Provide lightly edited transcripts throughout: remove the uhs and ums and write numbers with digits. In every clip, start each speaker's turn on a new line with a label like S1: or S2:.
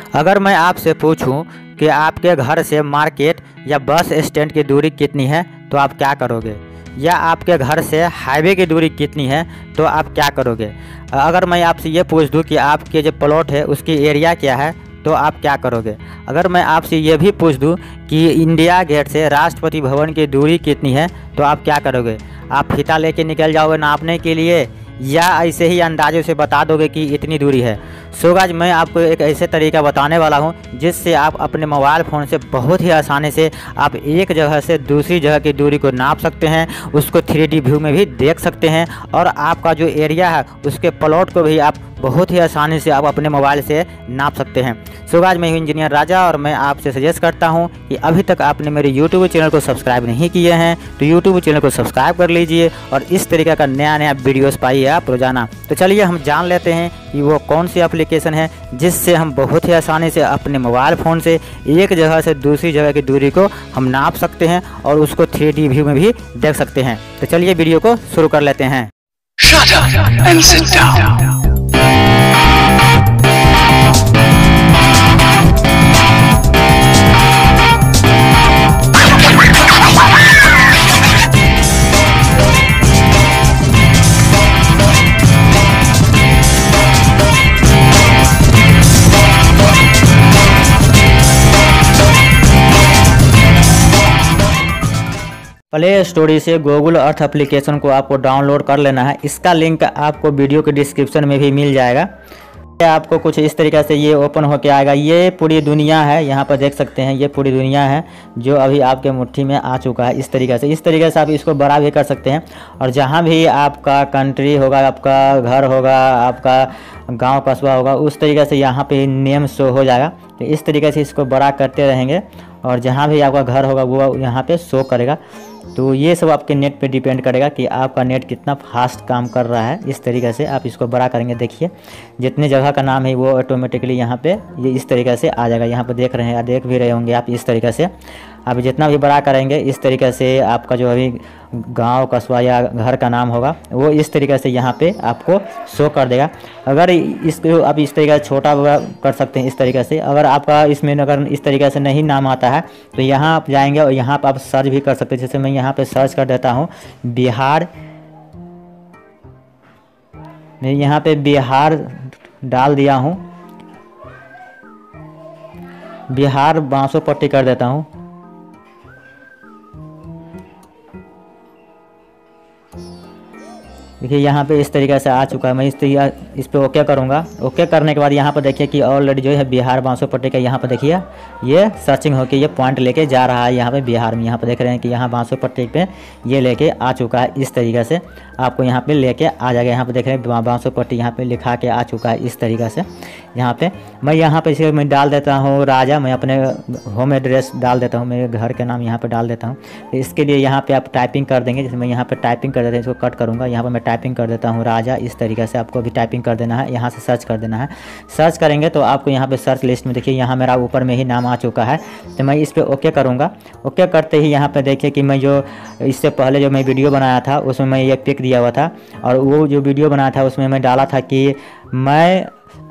S1: अगर मैं आपसे पूछूं कि आपके घर से मार्केट या बस स्टैंड की दूरी कितनी है तो आप क्या करोगे, या आपके घर से हाईवे की दूरी कितनी है तो आप क्या करोगे। अगर मैं आपसे ये पूछ दूं कि आपके जो प्लॉट है उसकी एरिया क्या है तो आप क्या करोगे। अगर मैं आपसे ये भी पूछ दूं कि इंडिया गेट से राष्ट्रपति भवन की दूरी कितनी है तो आप क्या करोगे। आप फीता लेके निकल जाओगे नापने के लिए, या ऐसे ही अंदाज़ों से बता दोगे कि इतनी दूरी है। सो गाइस, मैं आपको एक ऐसे तरीका बताने वाला हूं जिससे आप अपने मोबाइल फ़ोन से बहुत ही आसानी से आप एक जगह से दूसरी जगह की दूरी को नाप सकते हैं, उसको 3D व्यू में भी देख सकते हैं, और आपका जो एरिया है उसके प्लॉट को भी आप बहुत ही आसानी से आप अपने मोबाइल से नाप सकते हैं। सो गाइस, मैं हूं इंजीनियर राजा और मैं आपसे सजेस्ट करता हूं कि अभी तक आपने मेरे यूट्यूब चैनल को सब्सक्राइब नहीं किए हैं तो यूट्यूब चैनल को सब्सक्राइब कर लीजिए और इस तरीके का नया नया वीडियोस पाइए आप रोजाना। तो चलिए हम जान लेते हैं कि वो कौन सी एप्लीकेशन है जिससे हम बहुत ही आसानी से अपने मोबाइल फ़ोन से एक जगह से दूसरी जगह की दूरी को हम नाप सकते हैं और उसको 3D व्यू में भी देख सकते हैं। तो चलिए वीडियो को शुरू कर लेते हैं।
S2: Shut up and sit down.
S1: Play Store से गूगल अर्थ एप्लीकेशन को आपको डाउनलोड कर लेना है। इसका लिंक आपको वीडियो के डिस्क्रिप्शन में भी मिल जाएगा। आपको कुछ इस तरीके से ये ओपन होके आएगा। ये पूरी दुनिया है, यहाँ पर देख सकते हैं, ये पूरी दुनिया है जो अभी आपके मुट्ठी में आ चुका है। इस तरीके से आप इसको बड़ा भी कर सकते हैं, और जहाँ भी आपका कंट्री होगा, आपका घर होगा, आपका गांव कस्बा होगा, उस तरीके से यहाँ पे नेम शो हो जाएगा। तो इस तरीके से इसको बड़ा करते रहेंगे और जहाँ भी आपका घर होगा वो यहाँ पे शो करेगा। तो ये सब आपके नेट पे डिपेंड करेगा कि आपका नेट कितना फास्ट काम कर रहा है। इस तरीके से आप इसको बड़ा करेंगे। देखिए जितने जगह का नाम है वो ऑटोमेटिकली यहाँ पे ये इस तरीके से आ जाएगा। यहाँ पे देख रहे हैं, देख भी रहे होंगे आप। इस तरीके से आप जितना भी बड़ा करेंगे इस तरीके से आपका जो अभी गांव कस्बा या घर का नाम होगा वो इस तरीके से यहाँ पे आपको शो कर देगा। अगर इसको आप इस तरीके से छोटा कर सकते हैं इस तरीके से। अगर आपका इसमें अगर इस तरीके से नहीं नाम आता है तो यहाँ आप जाएंगे और यहाँ पर आप सर्च भी कर सकते हैं। जैसे मैं यहाँ पे सर्च कर देता हूँ बिहार, मैं यहाँ पे बिहार डाल दिया हूँ, बिहार बांसोपट्टी कर देता हूँ। देखिए यहाँ पे इस तरीके से आ चुका है। मैं इस पे ओके करूँगा। ओके करने के बाद यहाँ पर देखिए कि ऑलरेडी जो है बिहार बांसोपट्टी का यहाँ पर देखिए ये सर्चिंग होके ये पॉइंट लेके जा रहा है यहाँ पे बिहार में। यहाँ पे देख रहे हैं कि यहाँ बांसोपट्टी पे ये लेके आ चुका है। इस तरीके से आपको यहाँ पे लेके आ जाएगा। यहाँ पे देख रहे हैं बांसोपट्टी यहाँ पे लिखा के आ चुका है। इस तरीके से यहाँ पे मैं इसे मैं डाल देता हूँ राजा। मैं अपने होम एड्रेस डाल देता हूँ, मेरे घर के नाम यहाँ पे डाल देता हूँ। तो इसके लिए यहाँ पे आप टाइपिंग कर देंगे। जैसे मैं यहाँ पे टाइपिंग कर देता हूँ, इसको कट करूँगा। यहाँ पर मैं टाइपिंग कर देता हूँ राजा। इस तरीके से आपको भी टाइपिंग कर देना है, यहाँ से सर्च कर देना है। सर्च करेंगे तो आपको यहाँ पे सर्च लिस्ट में देखिए यहाँ मेरा ऊपर में ही नाम आ चुका है। तो मैं इस पर ओके करूँगा। ओके करते ही यहाँ पे देखिए कि मैं जो इससे पहले जो मैं वीडियो बनाया था उसमें मैं ये पिक दिया हुआ था, और वो जो वीडियो बनाया था उसमें मैं डाला था कि मैं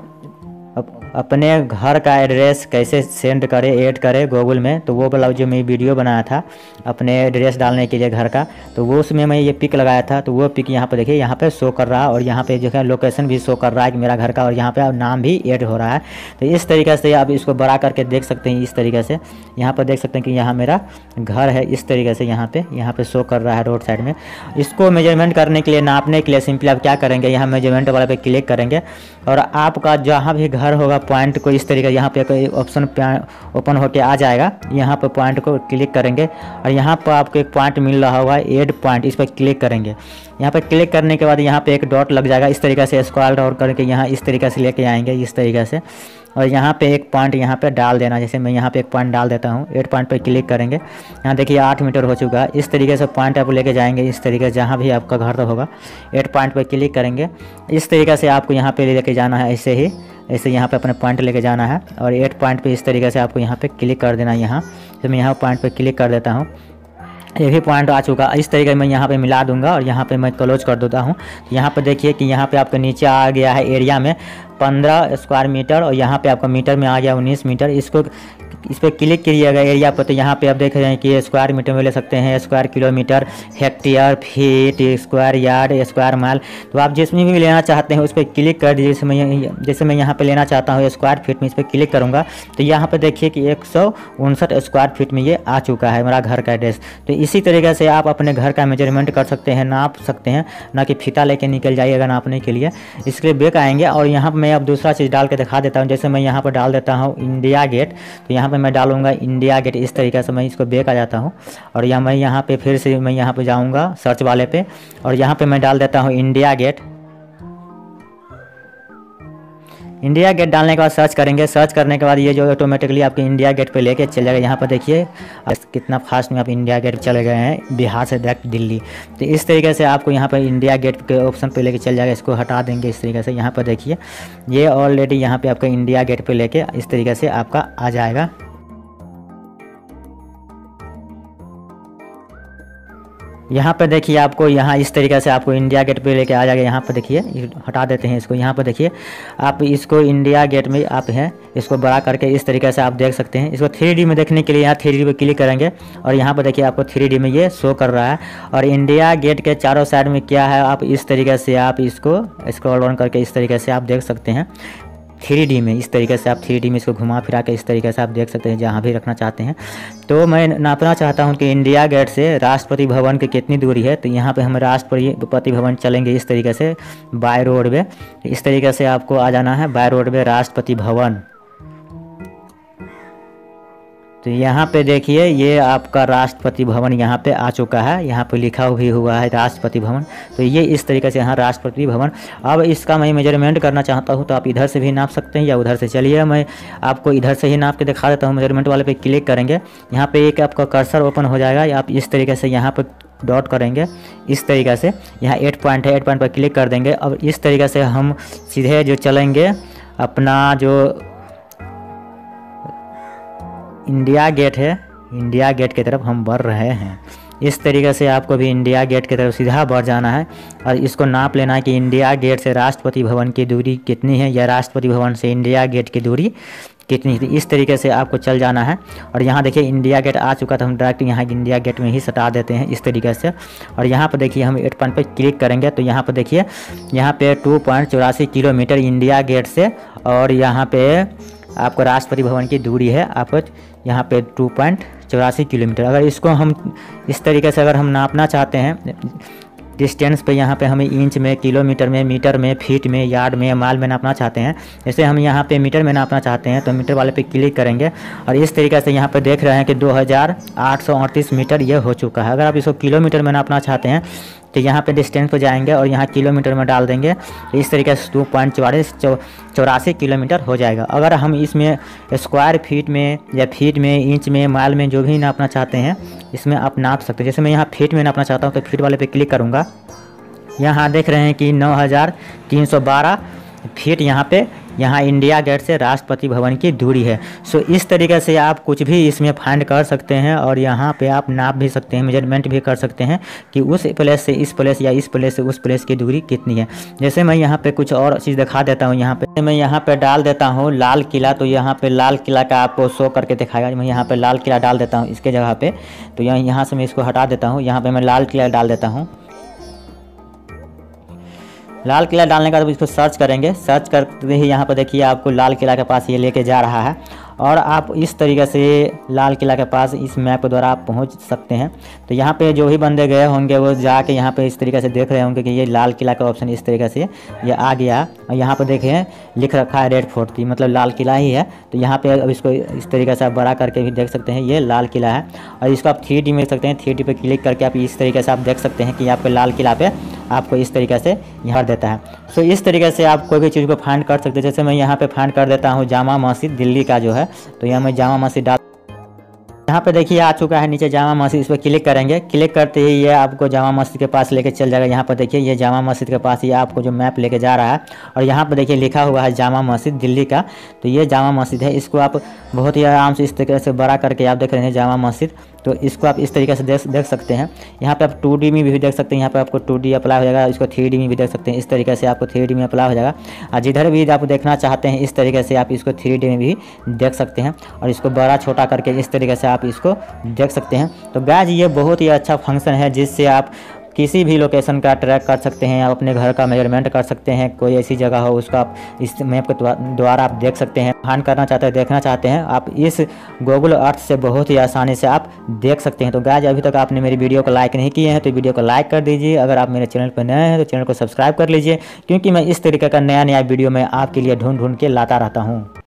S1: अपने घर का एड्रेस कैसे सेंड करे, ऐड करे गूगल में। तो वो वाला जो मैं वीडियो बनाया था अपने एड्रेस डालने के लिए घर का, तो वो उसमें मैं ये पिक लगाया था। तो वो पिक यहाँ पे देखिए यहाँ पे शो कर रहा है, और यहाँ पे जो है लोकेशन भी शो कर रहा है कि मेरा घर का, और यहाँ पे नाम भी ऐड हो रहा है। तो इस तरीके से आप इसको बड़ा करके देख सकते हैं। इस तरीके से यहाँ पर देख सकते हैं कि यहाँ मेरा घर है। इस तरीके से यहाँ पे शो कर रहा है रोड साइड में। इसको मेजरमेंट करने के लिए, नापने के लिए सिंपली आप क्या करेंगे, यहाँ मेजरमेंट वाले पे क्लिक करेंगे और आपका जहाँ भी घर होगा पॉइंट को इस तरीके यहाँ पे कोई ऑप्शन ओपन होके आ जाएगा। यहाँ पे पॉइंट को क्लिक करेंगे और यहाँ पर आपको एक पॉइंट मिल रहा होगा ऐड पॉइंट, इस पर क्लिक करेंगे। यहाँ पे क्लिक करने के बाद यहाँ पे एक डॉट लग जाएगा। इस तरीके से स्क्रॉल डाउन करके यहाँ इस तरीके से लेके आएंगे इस तरीके से, और यहाँ पे एक पॉइंट यहाँ पे डाल देना। जैसे मैं यहाँ पे एक पॉइंट डाल देता हूँ, 8 पॉइंट पे क्लिक करेंगे। यहाँ देखिए 8 मीटर हो चुका है। इस तरीके से पॉइंट आप लेके जाएंगे इस तरीके से जहाँ भी आपका घर होगा। 8 पॉइंट पे क्लिक करेंगे। इस तरीके से आपको यहाँ पे लेके जाना है, ऐसे यहाँ पे अपने पॉइंट लेके जाना है, और 8 पॉइंट पे इस तरीके से आपको यहाँ पे क्लिक कर देना है। यहाँ तो मैं यहाँ पॉइंट पे क्लिक कर देता हूँ। ये भी पॉइंट आ चुका। इस तरीके मैं यहाँ पे मिला दूंगा और यहाँ पे मैं क्लोज कर देता हूँ। यहाँ पे देखिए कि यहाँ पे आपके नीचे आ गया है एरिया में 15 स्क्वायर मीटर और यहाँ पे आपका मीटर में आ गया 19 मीटर। इस पर क्लिक कीजिएगा एरिया पर, तो यहाँ पे आप देख रहे हैं कि स्क्वायर मीटर में ले सकते हैं, square kilometre, hectare, feet, square yard, square mile. तो आप जिसमें भी लेना चाहते हैं उस पर क्लिक कर दीजिए। जैसे मैं यहाँ पे लेना चाहता हूँ स्क्वायर फीट में, इस पर क्लिक करूँगा तो यहाँ पे देखिए कि 159 स्क्वायर फीट में ये आ चुका है मेरा घर का एड्रेस। तो इसी तरीके से आप अपने घर का मेजरमेंट कर सकते हैं, नाप सकते हैं, ना कि फीता लेके निकल जाइएगा नापने के लिए। इसके लिए बैक आएंगे और यहाँ पर मैं अब दूसरा चीज़ डाल के दिखा देता हूँ। जैसे मैं यहाँ पर डाल देता हूँ इंडिया गेट, तो यहाँ पे मैं डालूंगा इंडिया गेट। इस तरीके से मैं इसको बैक आ जाता हूँ और मैं यहाँ पे फिर से मैं यहाँ पे जाऊँगा सर्च वाले पे और यहाँ पे मैं डाल देता हूँ इंडिया गेट। इंडिया गेट डालने के बाद सर्च करेंगे। सर्च करने के बाद ये जो ऑटोमेटिकली आपके इंडिया गेट पे लेके चले जाएगा। यहाँ पर देखिए कितना फास्ट में आप इंडिया गेट चले गए हैं, बिहार से डायरेक्ट दिल्ली। तो इस तरीके से आपको यहाँ पर इंडिया गेट के ऑप्शन पे लेके चल जाएगा। इसको हटा देंगे इस तरीके से। यहाँ पर देखिए ये ऑलरेडी यहाँ पे आपका इंडिया गेट पे लेके इस तरीके से आपका आ जाएगा। यहाँ पे देखिए आपको यहाँ इस तरीके से आपको इंडिया गेट पे लेके आ जाएगा। यहाँ पे देखिए हटा देते हैं इसको। यहाँ पे देखिए आप इसको इंडिया गेट में आप हैं, इसको बड़ा करके इस तरीके से आप देख सकते हैं। इसको 3D में देखने के लिए यहाँ 3D पे क्लिक करेंगे और यहाँ पर देखिए आपको 3D में ये शो कर रहा है। और इंडिया गेट के चारों साइड में क्या है, आप इस तरीके से आप इसको स्क्रॉल डाउन करके इस तरीके से आप देख सकते हैं 3D में। इस तरीके से आप 3D में इसको घुमा फिरा के इस तरीके से आप देख सकते हैं जहाँ भी रखना चाहते हैं। तो मैं नापना चाहता हूँ कि इंडिया गेट से राष्ट्रपति भवन की कितनी दूरी है। तो यहाँ पे हम राष्ट्रपति भवन चलेंगे इस तरीके से बाय रोड वे। इस तरीके से आपको आ जाना है बाय रोड वे राष्ट्रपति भवन। तो यहाँ पे देखिए ये आपका राष्ट्रपति भवन यहाँ पे आ चुका है। यहाँ पे लिखा भी हुआ है राष्ट्रपति भवन। तो ये इस तरीके से यहाँ राष्ट्रपति भवन। अब इसका मैं मेजरमेंट करना चाहता हूँ तो आप इधर से भी नाप सकते हैं या उधर से। चलिए मैं आपको इधर से ही नाप के दिखा देता हूँ। मेजरमेंट वाले पे क्लिक करेंगे, यहाँ पे एक आपका कर्सर ओपन हो जाएगा। आप इस तरीके से यहाँ पर डॉट करेंगे इस तरीके से। यहाँ 8 पॉइंट है, 8 पॉइंट पर क्लिक कर देंगे। अब इस तरीके से हम सीधे जो चलेंगे अपना जो इंडिया गेट है, इंडिया गेट की तरफ हम बढ़ रहे हैं। इस तरीके से आपको भी इंडिया गेट की तरफ सीधा बढ़ जाना है और इसको नाप लेना है कि इंडिया गेट से राष्ट्रपति भवन की दूरी कितनी है या राष्ट्रपति भवन से इंडिया गेट की दूरी कितनी है। इस तरीके से आपको चल जाना है। और यहाँ देखिए इंडिया गेट आ चुका था, हम डायरेक्ट यहाँ इंडिया गेट में ही सटा देते हैं इस तरीके से। और यहाँ पर देखिए हम 8 पॉइंट पर क्लिक करेंगे तो यहाँ पर देखिए यहाँ पे 2.84 किलोमीटर इंडिया गेट से और यहाँ पे आपको राष्ट्रपति भवन की दूरी है आप यहाँ पे 2.84 किलोमीटर। अगर इसको हम इस तरीके से अगर हम नापना चाहते हैं डिस्टेंस पे, यहाँ पे हमें इंच में, किलोमीटर में, मीटर में, फीट में, यार्ड में, माइल में नापना चाहते हैं। जैसे हम यहाँ पे मीटर में नापना चाहते हैं तो मीटर वाले पे क्लिक करेंगे और इस तरीके से यहाँ पे देख रहे हैं कि 2838 मीटर ये हो चुका है। अगर आप इसको किलोमीटर में नापना चाहते हैं तो यहाँ पे डिस्टेंस पे जाएंगे और यहाँ किलोमीटर में डाल देंगे तो इस तरीके से 2.84 किलोमीटर हो जाएगा। अगर हम इसमें स्क्वायर फीट में या फीट में, इंच में, माइल में जो भी नापना चाहते हैं इसमें आप नाप सकते हैं। जैसे मैं यहाँ फीट में नापना चाहता हूँ तो फीट वाले पे क्लिक करूँगा। यहाँ देख रहे हैं कि 9312 फीट यहाँ इंडिया गेट से राष्ट्रपति भवन की दूरी है। सो इस तरीके से आप कुछ भी इसमें फाइंड कर सकते हैं और यहाँ पे आप नाप भी सकते हैं, मेजरमेंट भी कर सकते हैं कि उस प्लेस से इस प्लेस या इस प्लेस से उस प्लेस की दूरी कितनी है। जैसे मैं यहाँ पे कुछ और चीज़ दिखा देता हूँ। यहाँ पे मैं यहाँ पे डाल देता हूँ लाल किला, तो यहाँ पे लाल किला का आपको शो करके दिखाएगा। मैं यहाँ पे लाल किला डाल देता हूँ इसके जगह पे, तो यहाँ से मैं इसको हटा देता हूँ। यहाँ पर मैं लाल किला डाल देता हूँ। लाल किला डालने का तो इसको सर्च करेंगे। सर्च करते ही यहाँ पर देखिए आपको लाल किला के पास ये लेके जा रहा है और आप इस तरीके से लाल किला के पास इस मैप के द्वारा आप पहुँच सकते हैं। तो यहाँ पे जो भी बंदे गए होंगे वो जाके यहाँ पे इस तरीके से देख रहे होंगे कि ये लाल किला का ऑप्शन इस तरीके से ये आ गया। और यहाँ पे देखें लिख रखा है रेड फोर्ट, मतलब लाल किला ही है। तो यहाँ पे अब इसको इस तरीके से आप बड़ा करके भी देख सकते हैं, ये लाल किला है। और इसको आप 3D में देख सकते हैं। 3D पे क्लिक करके आप इस तरीके से आप देख सकते हैं कि आपके लाल किला पे आपको इस तरीके से यहाँ देता है। सो इस तरीके से आप कोई भी चीज़ को फाइंड कर सकते हैं। जैसे मैं यहाँ पे फाइंड कर देता हूँ जामा मस्जिद दिल्ली का जो है, तो यहाँ मैं जामा मस्जिद डाल यहाँ पे देखिए आ चुका है नीचे जामा मस्जिद, इस पर क्लिक करेंगे। क्लिक करते ही ये आपको जामा मस्जिद के पास लेके चल जाएगा। यहाँ पर देखिए ये जामा मस्जिद के पास ये आपको जो मैप लेके जा रहा है और यहाँ पर देखिए लिखा हुआ है जामा मस्जिद दिल्ली का। तो ये जामा मस्जिद है, इसको आप बहुत ही आराम से इस तरीके से बड़ा करके आप देख रहे हैं जामा मस्जिद। तो इसको आप इस तरीके से देख सकते हैं। यहाँ पे आप 2D में भी देख सकते हैं, यहाँ पे आपको 2D अप्लाई हो जाएगा, इसको 3D में भी देख सकते हैं। इस तरीके से आपको 3D में अप्लाई हो जाएगा और जिधर भी आप देखना चाहते हैं इस तरीके से आप इसको 3D में भी देख सकते हैं और इसको बड़ा छोटा करके इस तरीके से आप इसको देख सकते हैं। तो गाइस ये बहुत ही अच्छा फंक्शन है जिससे आप किसी भी लोकेशन का ट्रैक कर सकते हैं, आप अपने घर का मेजरमेंट कर सकते हैं, कोई ऐसी जगह हो उसका आप इस मैप के द्वारा आप देख सकते हैं। फाइंड करना चाहते हैं, देखना चाहते हैं, आप इस गूगल अर्थ से बहुत ही आसानी से आप देख सकते हैं। तो गाइस अभी तक आपने मेरी वीडियो को लाइक नहीं किए हैं तो वीडियो को लाइक कर दीजिए। अगर आप मेरे चैनल पर नए हैं तो चैनल को सब्सक्राइब कर लीजिए, क्योंकि मैं इस तरीके का नया वीडियो मैं आपके लिए ढूंढ के लाता रहता हूँ।